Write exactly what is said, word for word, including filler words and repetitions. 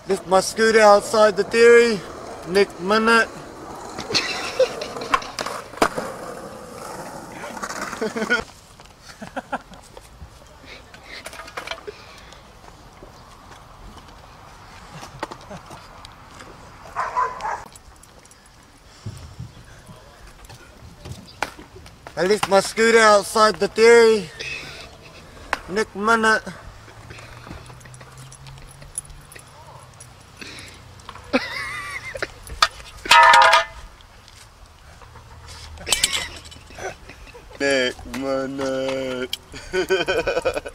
Left my scooter outside the dairy. Next minute. I left my scooter outside the dairy. Next minute. Next minute.